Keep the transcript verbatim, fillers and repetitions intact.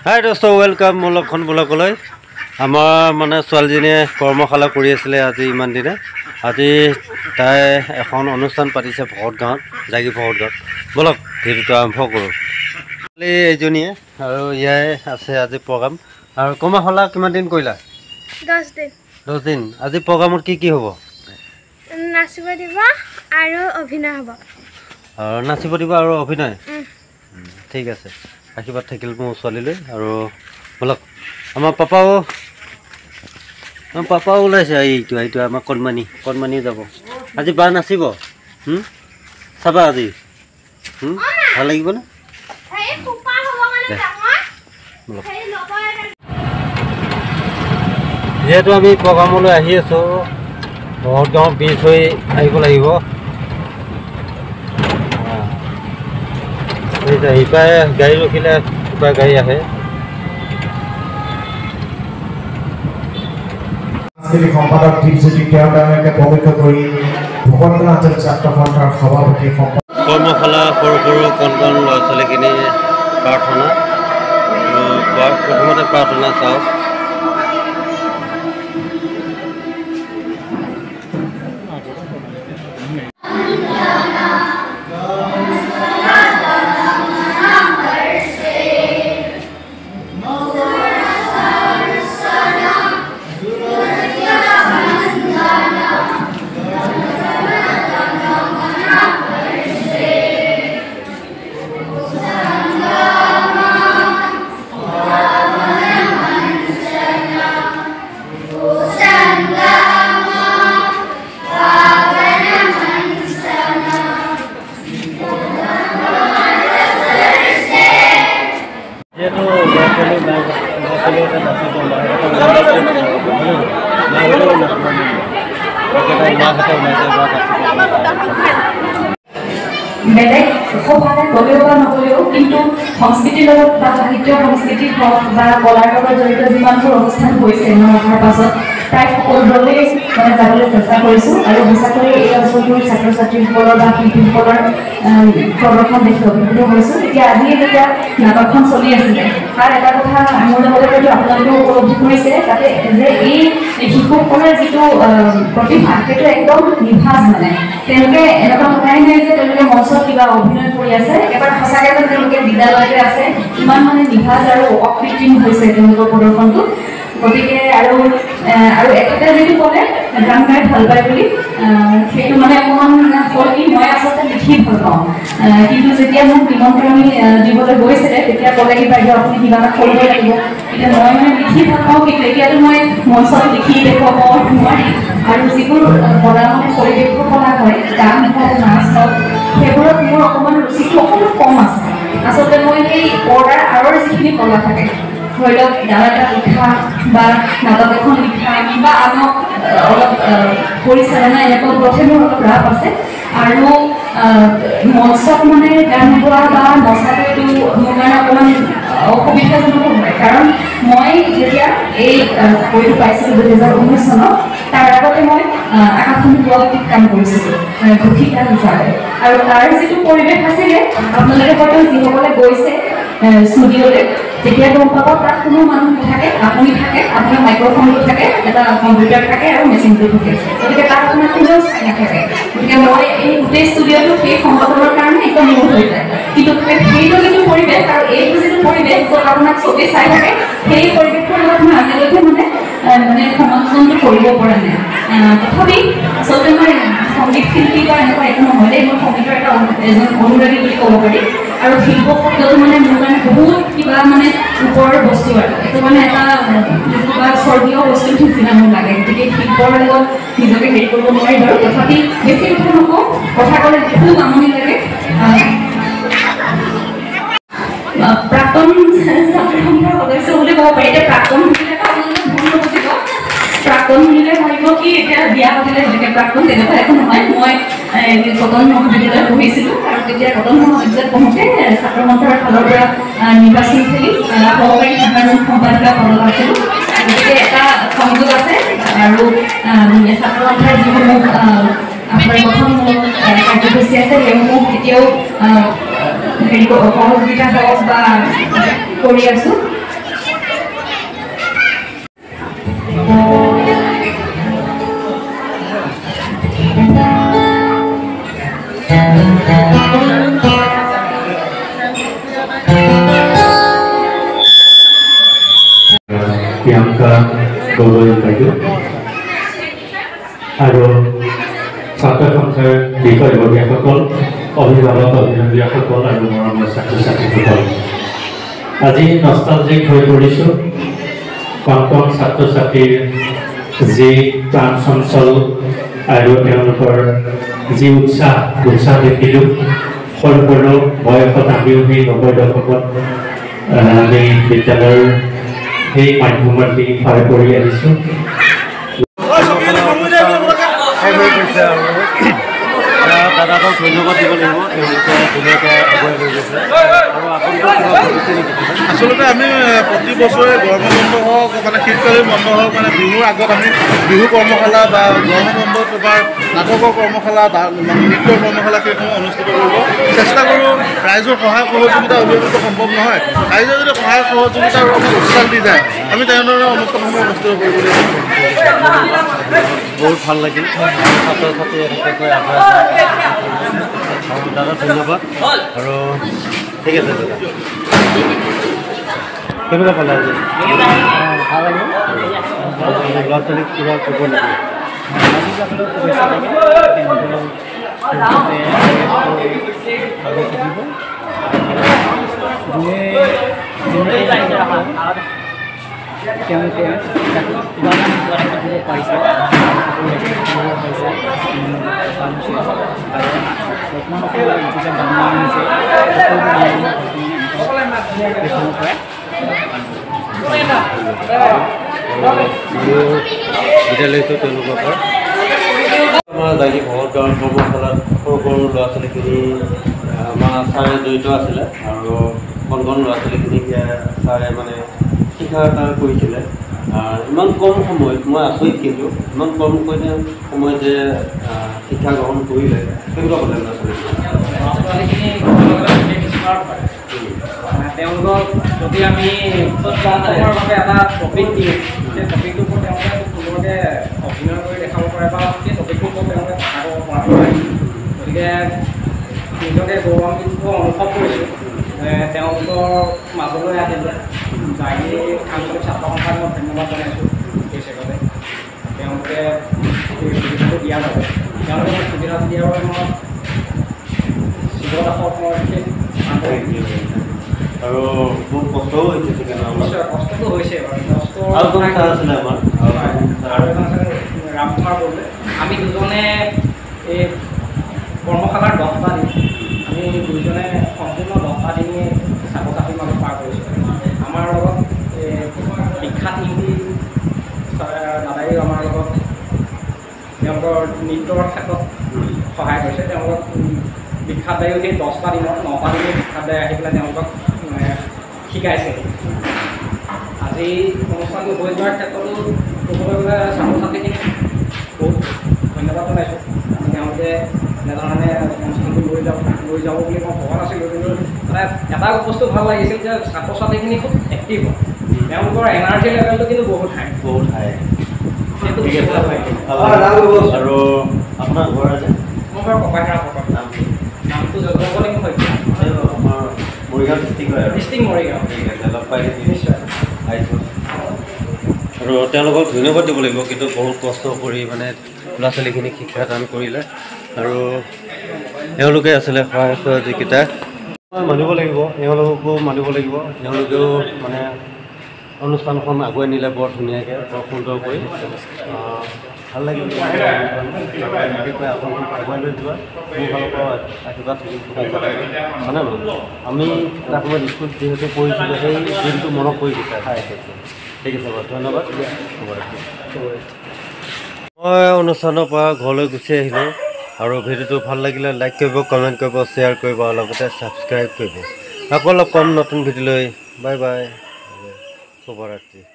হাই দোস্ত ওয়েলকাম মোৰ লক্ষণ ব্লগলৈ আমাৰ মানে ছোৱালীজনীয়ে কৰ্মশালা কৰি আছিলে আজি ইমান দিনে আজি তাই এখন অনুষ্ঠান পাতিছে ভকত গাঁৱত জাগি ভকত গাঁৱত বলক ভিডিঅ'টো আৰম্ভ কৰোঁ এইজনীয়ে আৰু ইয়াই আছে আজি প্ৰগ্ৰাম আৰু কৰ্মশালা কিমান দিন কৰিলা দহ দিন দহ দিন আজি প্ৰগ্ৰামত কি কি হ'ব নাচিব দিব আৰু অভিনয় হ'ব আৰু নাচিব দিব আৰু অভিনয় ঠিক আছে আশীৰ্বাদ থাকিল মোৰ ছোৱালীলৈ আৰু বলক আমাৰ পাপাও আমাৰ পাপাও ওলাইছে এইটো এইটো আমাৰ কণমানি কণমানি যাব আজি বা নাচিব চাবা আজি ভাল লাগিবনে যিহেতু আমি প্ৰগ্ৰামলৈ আহি আছোঁ বহুত গাঁও বিচ হৈ আহিব লাগিব ইপাৰে গাড়ী ৰখিলে ইপাৰে গাড়ী আহে সম্পাদক দীপজ্যোতি তেওঁলোকে পবিত্ৰ কৰি ভকতগাঁও আঞ্চলিক ছাত্ৰ সন্থাৰ সভাপতি কৰ্মশালা সৰু সৰু কণ কণ ল'ৰা ছোৱালীখিনি প্ৰাৰ্থনা প্ৰথমতে প্ৰাৰ্থনা চাওক বেলেগ সভালে গ'লেও বা নগ'লেও কিন্তু সংস্কৃতিৰ লগত বা সাহিত্য সংস্কৃতি হওক বা কলাৰ লগত জড়িত যিমানবোৰ অনুষ্ঠান হৈছে মই অহাৰ পাছত প্ৰায় সকলোবোৰলৈ মানে যাবলৈ চেষ্টা কৰিছোঁ আৰু সঁচাকৈ এই অঞ্চলটোৰ ছাত্ৰ ছাত্ৰীসকলৰ বা শিল্পীসকলৰ প্ৰদৰ্শন দেখি অভিভূত হৈছোঁ এতিয়া আজি যেতিয়া নাটকখন চলি আছিলে তাৰ এটা কথা মোৰ লগতে হয়তো আপোনালোকেও উপলব্ধি কৰিছে যাতে যে এই শিশুসকলৰ যিটো প্ৰতিভা সেইটো একদম নিভাঁজ মানে তেওঁলোকে এনেকুৱা কথাই নাই যে তেওঁলোকে মঞ্চত কিবা অভিনয় কৰি আছে একেবাৰে সঁচাকৈ যেন তেওঁলোকে বিদ্যালয়তে আছে ইমান মানে নিভাঁজ আৰু অকৃত্ৰিম হৈছে তেওঁলোকৰ প্ৰদৰ্শনটো গতিকে আৰু আৰু একেটা যিটো ক'লে গান গাই ভাল পায় বুলি সেইটো মানে অকণমান হ'ল কি মই আচলতে লিখি ভাল পাওঁ কিন্তু যেতিয়া মোক নিমন্ত্ৰণি দিবলৈ গৈছিলে তেতিয়া ক'লে কি বাইদেউ আপুনি কিবা এটা কৰিব লাগিব এতিয়া মই মানে লিখি ভাল পাওঁ কিন্তু এতিয়াতো মই মঞ্চত লিখি দেখুৱাব নোৱাৰি আৰু যিবোৰ কলা মানে পৰিৱেশ কলা হয় গান হওক নাচ হওক সেইবোৰত মোৰ অকণমান ৰুচিটো অকণমান কম আছে আচলতে মই সেই পৰ্দাৰ আঁৰৰ যিখিনি কলা থাকে ধৰি লওক গান এটা লিখা বা নাটক এখন লিখা বা আনক অলপ পৰিচালনা এনেকুৱা পথে মোৰ অলপ ৰাপ আছে আৰু মঞ্চত মানে গান গোৱা বা নচাটো মোৰ কাৰণে অকণমান অসুবিধাজনক হয় কাৰণ মই যেতিয়া এই চাকৰিটো পাইছিলোঁ দুহেজাৰ ঊনৈছ চনত তাৰ আগতে মই আকাশবাণী গুৱাহাটীত কাম কৰিছিলোঁ ঘোষিকা হিচাপে আৰু তাৰ যিটো পৰিৱেশ আছিলে আপোনালোকে হয়তো যিসকলে গৈছে ষ্টুডিঅ'লৈ তেতিয়া গম পাব তাত কোনো মানুহ নাথাকে আপুনি থাকে আপোনাৰ মাইক্ৰফোনটো থাকে এটা কম্পিউটাৰ থাকে আৰু মেচিনটো থাকে গতিকে তাত আপোনাৰ কোনেও চাই নাথাকে গতিকে মই এই গোটেই ষ্টুডিঅ'টো সেই সম্পাদনৰ কাৰণে একদম মোৰ হৈ যায় কিন্তু সেইটো যিটো পৰিৱেশ আৰু এইটো যিটো পৰিৱেশ য'ত আপোনাক চবেই চাই থাকে সেই পৰিৱেশটোৰ লগত মই আজিলৈকে মানে মানে সমালোচনটো কৰিব পৰা নাই তথাপি আচলতে মই সংগীত শিল্পী বা এনেকুৱা একো নহয় দেই মই সংগীতৰ এটা এজন অনুৰাগী বুলি ক'ব পাৰি আৰু শিল্প শব্দটো মানে মোৰ কাৰণে বহুত কিবা মানে ওপৰৰ বস্তু আৰু এইটো মানে এটা কিবা স্বৰ্গীয় বস্তু নিচিনা মোৰ লাগে গতিকে শিল্পৰ লগত নিজকে হেৰি কৰিব নোৱাৰি বাৰু তথাপি বেছি কথা নকওঁ কথা ক'লে খুব আমনি লাগে প্ৰাক্তন ছাত্ৰ সন্থাৰ সদস্য বুলি ক'ব পাৰি এতিয়া প্ৰাক্তন বুলিলে আপোনালোকে ভুল নুবুজিব প্ৰাক্তন বুলিলে ভাবিব কি এতিয়া বিয়া পাতিলে যেনেকৈ প্ৰাক্তন তেনেকুৱা একো নহয় মই কটন মহাবিদ্যালয়ত পঢ়িছিলোঁ আৰু তেতিয়া কটন মহাবিদ্যালয়ত পঢ়োঁতে ছাত্ৰ সন্থাৰ ফালৰ পৰা নিৰ্বাচন খেলি সহকাৰী সাধাৰণ সম্পাদিকা পদত আছিলোঁ গতিকে এটা সংযোগ আছে আৰু ছাত্ৰ সন্থাৰ যিসমূহ আপোনাৰ গঠনমূলক কাৰ্যসূচী আছে সেইসমূহ এতিয়াও হেৰি সহযোগিতা হওক বা কৰি আছোঁ প্ৰিয়ংকা গগৈ বাইদেউ আৰু ছাত্ৰ সন্থাৰ বিষয়ববীয়াসকল, অভিভাৱক অভিভাৱকসকল আৰু মৰমৰ ছাত্ৰ ছাত্ৰীসকল, আজি নষ্টালজিক হৈ পৰিছোঁ। কণ কণ ছাত্ৰ ছাত্ৰীৰ যি প্ৰাণ চঞ্চল আৰু তেওঁলোকৰ যি উৎসাহ উৎসাহ দেখিলোঁ। সৰু সৰু বয়সত আমিও সেই নব্বৈ দশকত আমি বিদ্যালয়ৰ সেই মাধ্যমৰ দি পাৰ কৰি আহিছোঁ। দাদাকক ধন্যবাদ দিব লাগিব, তেওঁলোকে ধুনীয়াকৈ আগুৱাই লৈ গৈছে। আৰু আচলতে আমি প্ৰতি বছৰে গৰমৰ বন্ধ হওক মানে শীতকালীন বন্ধ হওক মানে বিহুৰ আগত আমি বিহু কৰ্মশালা বা গৰমৰ বন্ধত এবাৰ নাটকৰ কৰ্মশালা নৃত্যৰ কৰ্মশালা সেইসমূহ অনুষ্ঠিত কৰিব চেষ্টা কৰোঁ। ৰাইজৰ সহায় সহযোগিতা অবিহনেতো সম্ভৱ নহয়। ৰাইজে যদি সহায় সহযোগিতা আৰু আমাক উৎসাহ দি যায় আমি তেনেধৰণৰ অনুষ্ঠানসমূহ অনুষ্ঠিত কৰিবলৈ বহুত ভাল লাগিল। ছাত্ৰ ছাত্ৰী এনেকৈ আগুৱাই দাদা ধন্যবাদ। আৰু ঠিক আছে দাদা, কেনেকুৱা পালে আজি? ভাল লাগিল। ল'ৰা ছোৱালীক কিবা ক'ব নেকি? তেওঁলোকে উপাদান দিব পাৰিছে বিদায় লৈছোঁ তেওঁলোকৰ পৰা। আমাৰ জাগি ভগত গাঁৱৰ কৰ্মশালাত সৰু সৰু ল'ৰা ছোৱালীখিনি আমাৰ ছাৰে জড়িত আছিলে আৰু কণ কণ ল'ৰা ছোৱালীখিনিক ছাৰে মানে শিক্ষা এটা কৰিছিলে। ইমান কম সময়ত মই আচৰিত, কিন্তু ইমান কম সময়ত যে শিক্ষা গ্ৰহণ কৰিলে কেনেকুৱা পালে ল'ৰা ছোৱালীখিনি? তেওঁলোকক যদি আমি কমৰ বাবে এটা টপিক দিওঁ, সেই টপিকটোৰ ওপৰত তেওঁলোকে খুব সুন্দৰকৈ অভিনয় কৰি দেখাব পাৰে বা সেই টপিকটোৰ ওপৰত তেওঁলোকে কথা ক'ব পৰা হয়। গতিকে নিজকে গৌৰৱান্বিত অনুভৱ কৰিছোঁ তেওঁলোকৰ মাজলৈ আহিলে। জাগি আঞ্চলিক ছাত্ৰ সন্থাক মই ধন্যবাদ জনাইছোঁ এই চেগতে তেওঁলোকে সুবিধাটো দিয়াৰ বাবে। তেওঁলোকে মোক সুবিধাটো দিয়াৰ বাবে মই শিৱদাসক মই বিশেষ আন্তৰিক আৰু বহুত কষ্টও হৈছে নিশ্চয় কষ্টটো হৈছে বাৰু। কষ্ট আৰু আছিলে আমাৰ আৰু এজন আছিলে ৰামকুমাৰ বৰুৱা। আমি দুজনে এই কৰ্মশালাৰ দহটা দিন আমি দুইজনে সম্পূৰ্ণ দহটা দিনে ছাত্ৰ ছাত্ৰীৰ মাজত পাৰ কৰিছোঁ। আমাৰ লগত বিখ্যাত শিল্পী দাদাইও আমাৰ লগত তেওঁলোকৰ নৃত্যৰ ক্ষেত্ৰত সহায় কৰিছে। তেওঁলোকক বিখ্যাত দায়ো সেই দহটা দিনত নটা দিনে বিখ্যাত দায় আহি পেলাই তেওঁলোকক শিকাইছে। আজি অনুষ্ঠানটো হৈ যোৱাৰ ক্ষেত্ৰতো ক'বলৈ গ'লে ছাত্ৰ ছাত্ৰীখিনিক বহুত ধন্যবাদ জনাইছোঁ। তেওঁলোকে এনেধৰণে অনুষ্ঠানটো লৈ যাব লৈ যাব বুলি মই ভবা নাছিলোঁ, কিন্তু মানে এটা বস্তু ভাল লাগিছিল যে ছাত্ৰ ছাত্ৰীখিনি খুব এক্টিভ হয়। তেওঁলোকৰ এনাৰ্জি লেভেলটো কিন্তু বহুত হাই বহুত হাই সেইটো ঠিক আছে। আৰু আপোনাৰ ঘৰ আছে? মোৰ ঘৰ ককাইখাৰা পকত। নামটো জগলিং শইকীয়া, আমাৰ মৰিগাঁও ডিষ্ট্ৰিক্ট হয় আৰু ডিষ্ট্ৰিক্ট মৰিগাঁও। ঠিক আছে, লগ পাই নিশ্চয় আহিছোঁ। আৰু তেওঁলোকক ধন্যবাদ দিব লাগিব, কিন্তু বহুত কষ্ট কৰি মানে ল'ৰা ছোৱালীখিনিক শিক্ষাদান কৰিলে। আৰু এওঁলোকে আছিলে সহায় সহযোগিতা মানিব লাগিব, এওঁলোককো মানিব লাগিব। এওঁলোকেও মানে অনুষ্ঠানখন আগুৱাই নিলে বৰ ধুনীয়াকৈ, বৰ সুন্দৰ কৰি। ভাল লাগিল বিশেষকৈ আপোনালোক আগুৱাই লৈ যোৱা মোৰ ফালৰ পৰা আশীৰ্বাদ থাকিল। মানে আমি এটা সময়ত স্কুল যিহেতু পঢ়িছিলোঁ, সেই দিনটো মনত পৰি গৈছে। ঠিক আছে বাৰু, ধন্যবাদ। মই অনুষ্ঠানৰ পৰা ঘৰলৈ গুচি আহিলোঁ। আৰু ভিডিঅ'টো ভাল লাগিলে লাইক কৰিব, কমেণ্ট কৰিব, শ্বেয়াৰ কৰিব আৰু লগতে ছাবস্ক্ৰাইব কৰিব। আকৌ অলপ কম নতুন ভিডিঅ' লৈ বাই বাই, শুভৰাত্ৰি।